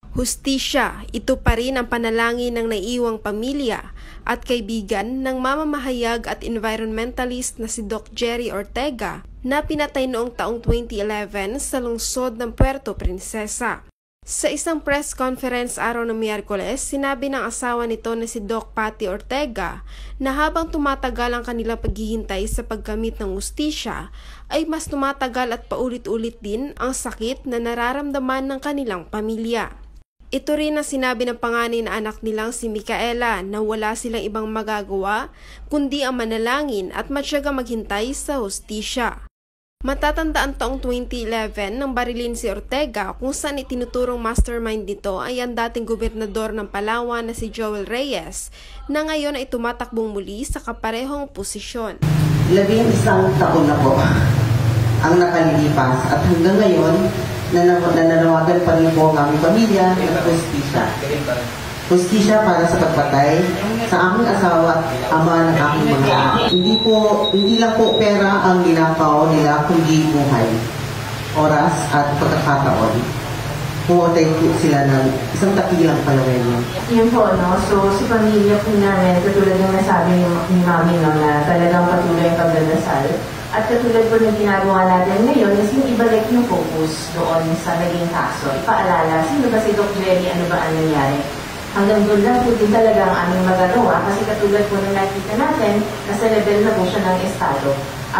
Hustisya, ito pa rin ang panalangin ng naiiwang pamilya at kaibigan ng mamamahayag at environmentalist na si Doc Jerry Ortega na pinatay noong taong 2011 sa lungsod ng Puerto Princesa. Sa isang press conference araw ng Miyerkules, sinabi ng asawa nito na si Doc Patty Ortega na habang tumatagal ang kanilang paghihintay sa pagkamit ng hustisya, ay mas tumatagal at paulit-ulit din ang sakit na nararamdaman ng kanilang pamilya. Ito rin ang sinabi ng panganay na anak nilang si Micaela na wala silang ibang magagawa kundi ang manalangin at matyagang maghintay sa hustisya. Matatandaan taong 2011 nang barilin si Ortega kung saan itinuturong mastermind nito ay ang dating gobernador ng Palawan na si Joel Reyes na ngayon ay tumatakbong muli sa kaparehong posisyon. 11 taon na po ang nakalilipas at hanggang ngayon nananawagan pa rin po ang aming pamilya ng hustisya. Hustisya para sa pagpatay sa aming asawa at ama ng aking mga anak. Hindi lang po pera ang ninakaw nila, kundi buhay, oras at pagkakataon. Pumatay po sila ng isang takilang palawenyo. Yun po, no? So, sa pamilya po namin, katulad ng nasabi ni Mami, no, na talagang patuloy ang pagdadasal. At katulad po ng ginagawa natin ngayon is yung ibalik yung focus doon sa naging kaso. Ipaalala, sino ba si Doc Jerry, ano ba ang nangyari? Hanggang doon lang po din talaga ang aming magagawa kasi katulad po ng nakita natin, nasa level na po siya ng estado.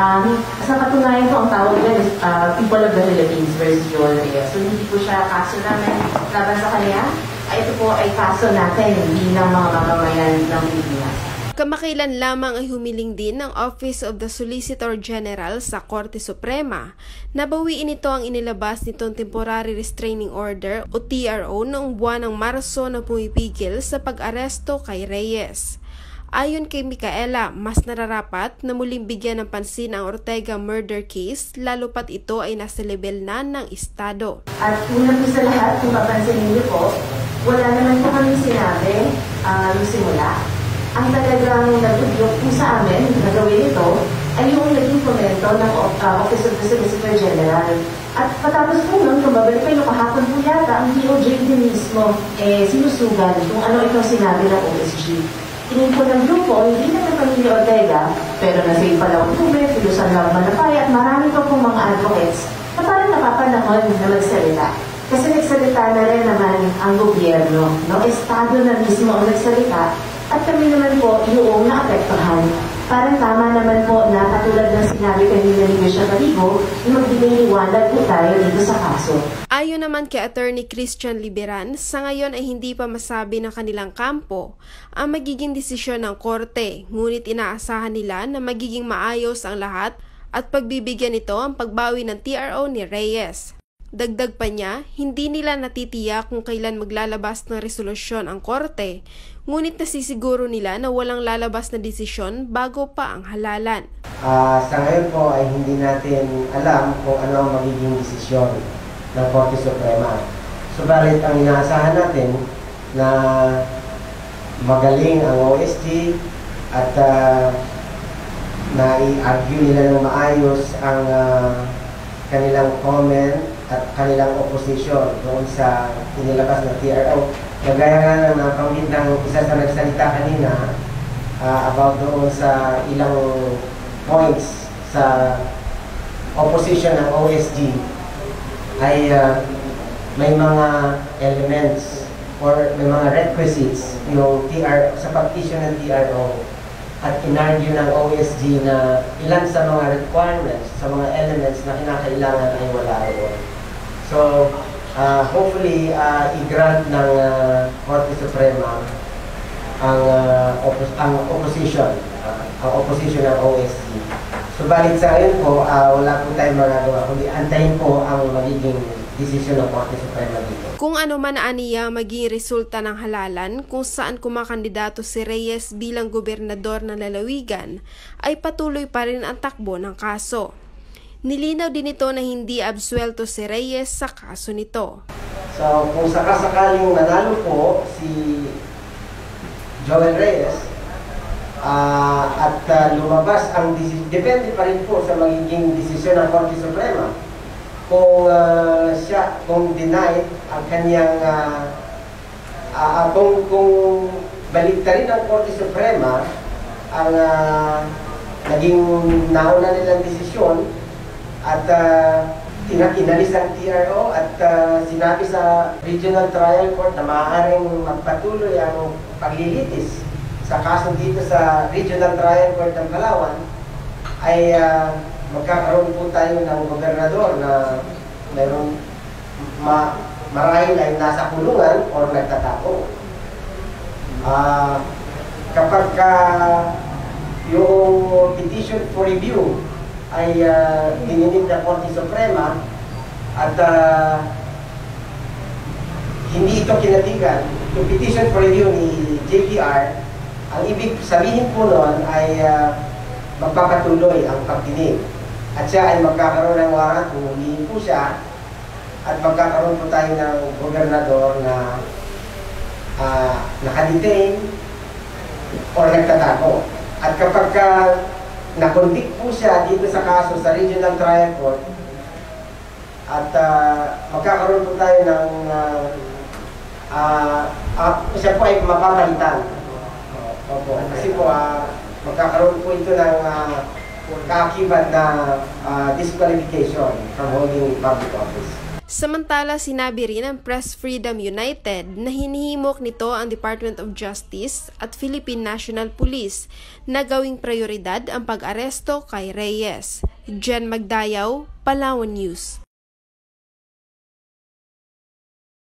Sa katunayan po, ang tawag nila is People of the Philippines versus Joel Reyes. So hindi po siya kaso namin laban sa kanya. Ito po ay kaso natin bilang mga mamamayan ng Pilipinas. Kamakailan lamang ay humiling din ng Office of the Solicitor General sa Korte Suprema na bawiin ito ang inilabas nitong Temporary Restraining Order o TRO noong buwan ng Marso na pumipigil sa pag-aresto kay Reyes. Ayon kay Micaela, mas nararapat na muling bigyan ng pansin ang Ortega murder case lalo pat ito ay nasa level na ng Estado. At una po sa lahat, kung papansinin niyo po, wala naman po kami sinabi nung simula. Ang talagang nag-udyok po sa amin na gawin ito ay yung naging komento ng Office of the Solicitor General. At patapos po nun, kung babalik kayo kahapon po yata, ang DOJ din mismo sinusugan kung ano itong sinabi ng OSG. Tingin po ng grupo, hindi na ng pamilya Ortega, pero nasa Ipalaw Tume, Pilusan Lang Manapay at marami pa pong mga advocates na parang napapanahon na magsalita. Kasi nagsalita na rin naman ang gobyerno, no? Estado na mismo ang nagsalita. At kami naman po yung naapektuhan. Parang tama naman po na katulad ng sinabi kanina ni Bishop Aligo, magbigay liwanag po tayo dito sa kaso. Ayon naman kay Attorney Christian Liberan, sa ngayon ay hindi pa masabi ng kanilang kampo ang magiging desisyon ng korte, ngunit inaasahan nila na magiging maayos ang lahat at pagbibigyan ito ang pagbawi ng TRO ni Reyes. Dagdag pa niya, hindi nila natitiyak kung kailan maglalabas ng resolusyon ang korte, ngunit nasisiguro nila na walang lalabas na desisyon bago pa ang halalan. Sa ngayon po ay hindi natin alam kung ano ang magiging desisyon ng Korte Suprema. Subalit ang inaasahan natin na magaling ang OSG at na i-argue nila ng maayos ang kanilang comment at kanilang opposition doon sa inilabas na TRO. Kagaya nga ng nabanggit ng isa sa nagsalita kanina about doon sa ilang points sa opposition ng OSG ay may mga elements or may mga requisites yung sa pag-issue ng TRO at inargue ng OSG na ilan sa mga requirements, sa mga elements na kinakailangan ay wala doon. So, hopefully, i-grant ng Korte Suprema ang opposition ng OSG. Subalit sa ngayon po, wala po tayong magagawa, kundi antayin po ang magiging desisyon ng Korte Suprema dito. Kung ano man aniya maging resulta ng halalan kung saan kumakandidato si Reyes bilang gobernador ng lalawigan, ay patuloy pa rin ang takbo ng kaso. Nilinaw din ito na hindi absuelto si Reyes sa kaso nito. So, kung sakasakaling nanalo po si Joel Reyes at lumabas ang desisyon, depende pa rin po sa magiging desisyon ng Korte Suprema. kung denied ang kanyang kung baliktarin ng Korte Suprema ang naging nauna nilang desisyon at inalis ang TRO at sinabi sa Regional Trial Court na maaaring magpatuloy ang paglilitis sa kaso dito sa Regional Trial Court ng Palawan, ay magkakaroon po tayo ng gobernador na mayroon marahil ay nasa kulungan o nagtatako. Kapag yung petition for review ay dininig ng Korte Suprema at hindi ito kinatigan, yung petition for review ni JPR, ang ibig sabihin po noon ay magpapatuloy ang pagdinig. At siya ay magkakaroon ng warrant kung humihin po siya at magkakaroon po tayo ng gobernador na nakadetain o nagtatako. At kapag nakonvict po siya dito sa kaso sa Regional Trial Court at magkakaroon po tayo ng siya po ay mapapalitan. Opo, kasi po magkakaroon po ito ng kaakibat na disqualification from holding public office. Samantala, sinabi rin ng Press Freedom United na hinihimok nito ang Department of Justice at Philippine National Police na gawing prioridad ang pag-aresto kay Reyes. Jen Magdayaw, Palawan News.